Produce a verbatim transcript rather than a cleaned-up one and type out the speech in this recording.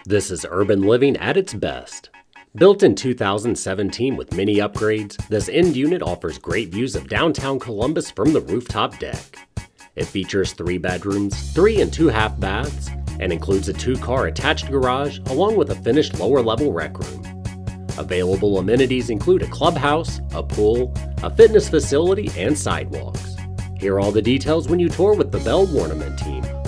This is urban living at its best. Built in two thousand seventeen with many upgrades, this end unit offers great views of downtown Columbus from the rooftop deck. It features three bedrooms, three and two half baths, and includes a two-car attached garage along with a finished lower-level rec room. Available amenities include a clubhouse, a pool, a fitness facility, and sidewalks. Hear all the details when you tour with the Bell Ornament team.